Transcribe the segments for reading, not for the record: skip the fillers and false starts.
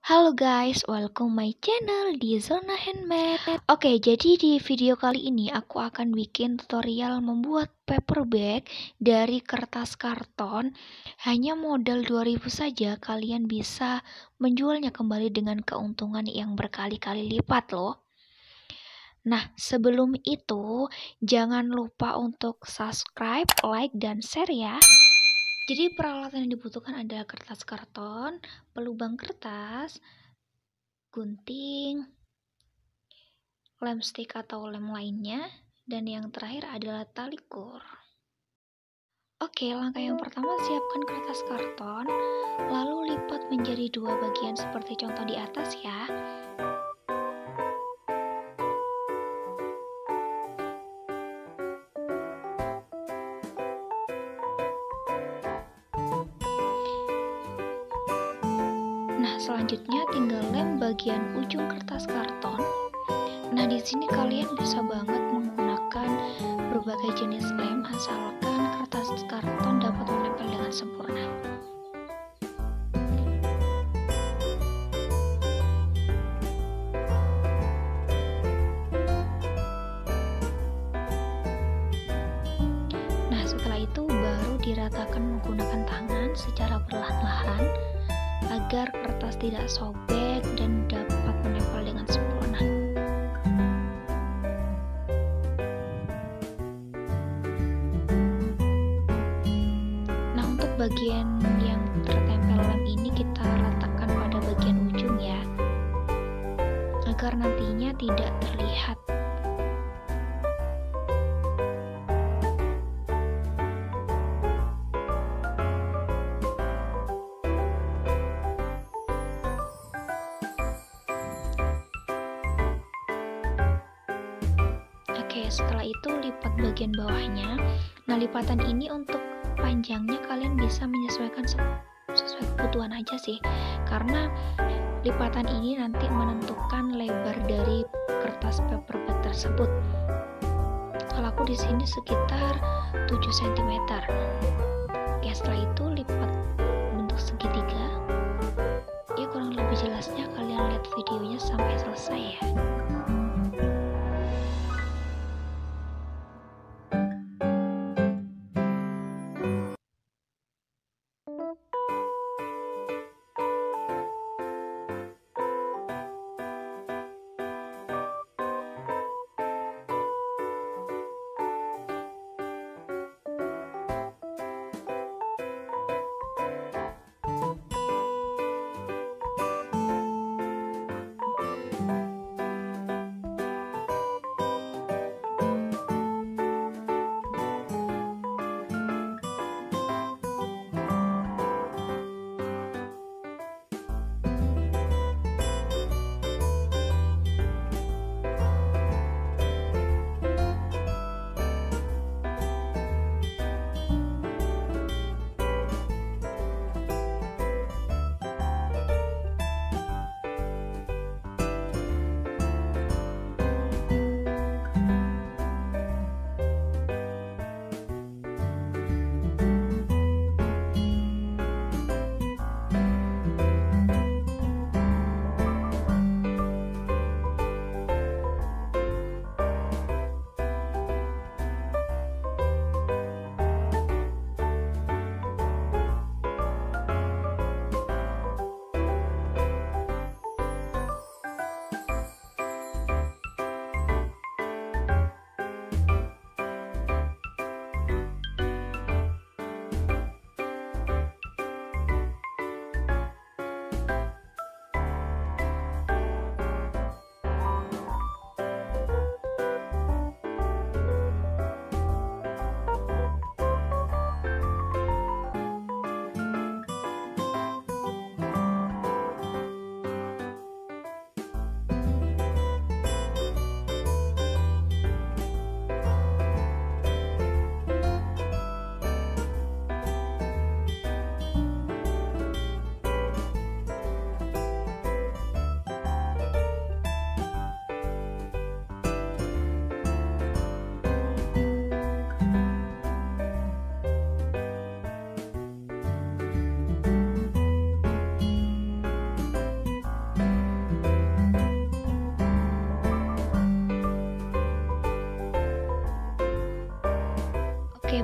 Halo guys, welcome my channel di Zona Handmade. Oke, jadi di video kali ini aku akan bikin tutorial membuat paperbag dari kertas karton. Hanya modal 2000 saja kalian bisa menjualnya kembali dengan keuntungan yang berkali-kali lipat loh. Nah, sebelum itu jangan lupa untuk subscribe, like, dan share ya. Jadi peralatan yang dibutuhkan adalah kertas karton, pelubang kertas, gunting, lem stick atau lem lainnya, dan yang terakhir adalah tali kur. Oke, langkah yang pertama siapkan kertas karton, lalu lipat menjadi dua bagian seperti contoh di atas ya. Nah, selanjutnya tinggal lem bagian ujung kertas karton. Nah, di sini kalian bisa banget menggunakan berbagai jenis lem asalkan kertas karton dapat menempel dengan sempurna. Nah, setelah itu baru diratakan menggunakan tangan secara perlahan-lahan agar kertas tidak sobek dan dapat menempel dengan sempurna. Nah, untuk bagian yang tertempel lem ini kita letakkan pada bagian ujung ya, agar nantinya tidak terlihat. Oke, setelah itu lipat bagian bawahnya. Nah, lipatan ini untuk panjangnya kalian bisa menyesuaikan sesuai kebutuhan aja sih, karena lipatan ini nanti menentukan lebar dari kertas paperbag tersebut. Kalau aku di sini sekitar 7 cm. Oke, setelah itu lipat bentuk segitiga. Ya, kurang lebih jelasnya kalian lihat videonya sampai selesai ya.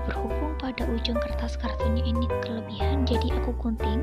berhubung pada ujung kertas kartonnya ini kelebihan, jadi aku gunting.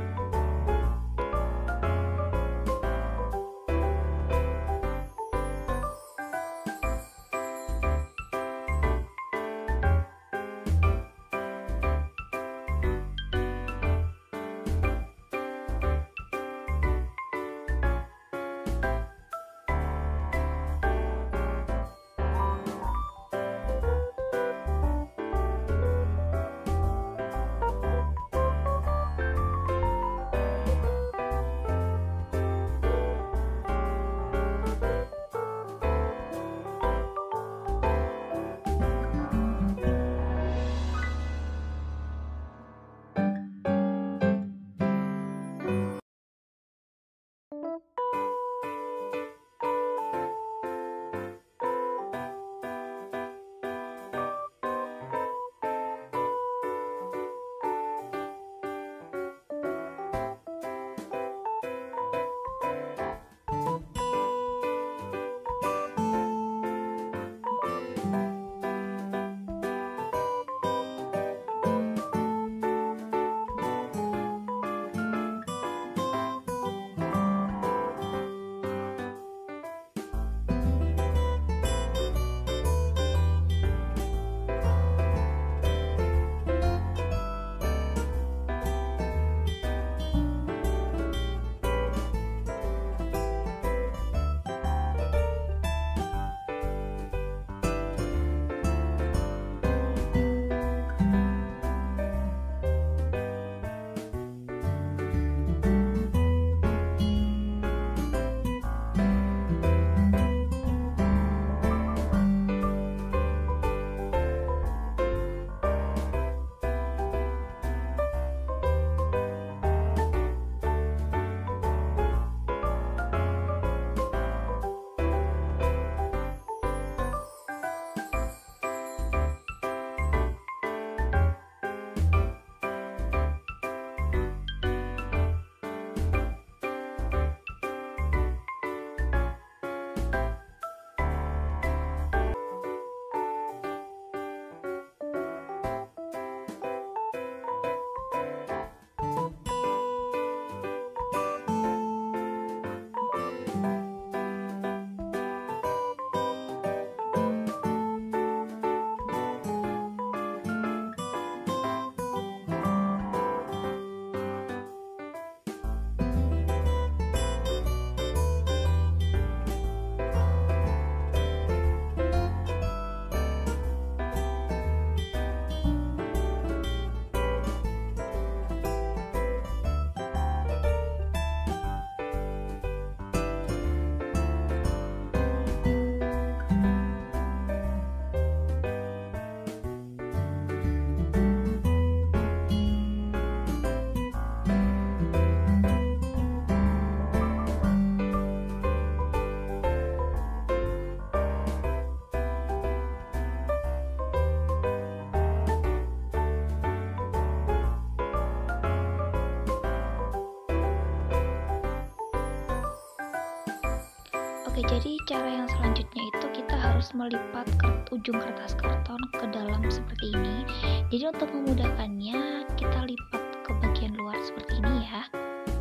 Oke, jadi cara yang selanjutnya itu kita harus melipat ujung kertas karton ke dalam seperti ini. Jadi untuk memudahkannya, kita lipat ke bagian luar seperti ini ya.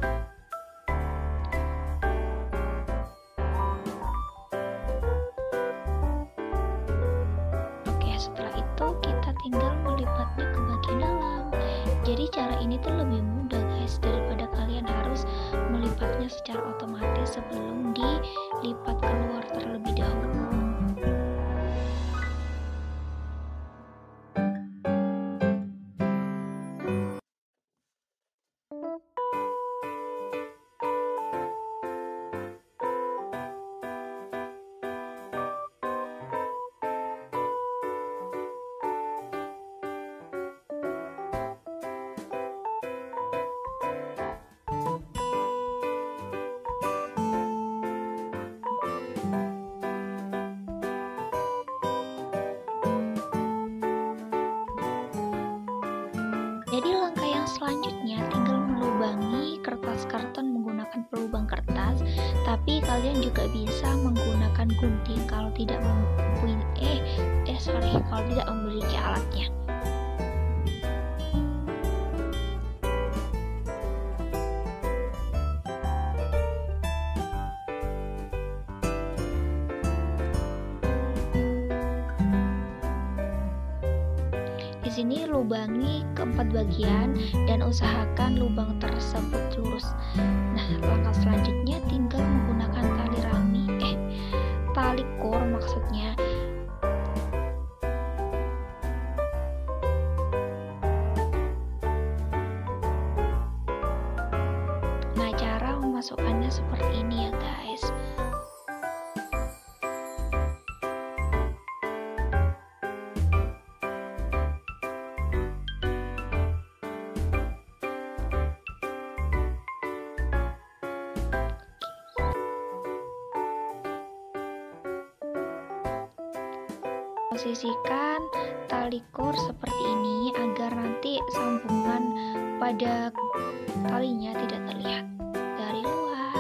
Oke, setelah itu kita tinggal melipatnya ke bagian dalam. Jadi cara ini tuh lebih mudah guys, daripada kalian harus melipatnya secara otomatis sebelum dilipat keluar terlebih dahulu. Jadi langkah yang selanjutnya tinggal melubangi kertas karton menggunakan pelubang kertas, tapi kalian juga bisa menggunakan gunting kalau tidak memiliki alatnya. sini lubangi keempat bagian dan usahakan lubang tersebut lurus. Nah, langkah selanjutnya tinggal menggunakan tali kur maksudnya. Nah, cara memasukkannya seperti ini ya guys. Posisikan tali kur seperti ini agar nanti sambungan pada talinya tidak terlihat dari luar.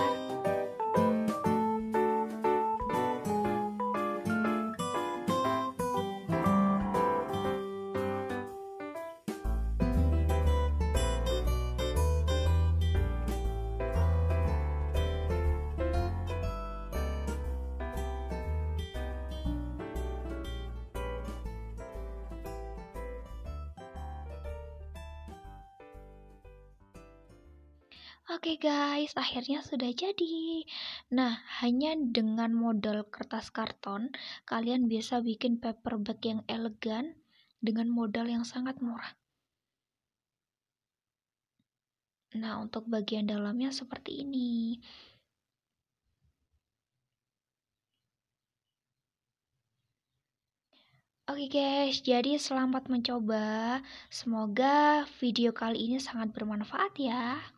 Oke guys, akhirnya sudah jadi. Nah, hanya dengan modal kertas karton, kalian bisa bikin paper bag yang elegan dengan modal yang sangat murah. Nah, untuk bagian dalamnya seperti ini. Oke guys, jadi selamat mencoba. Semoga video kali ini sangat bermanfaat ya.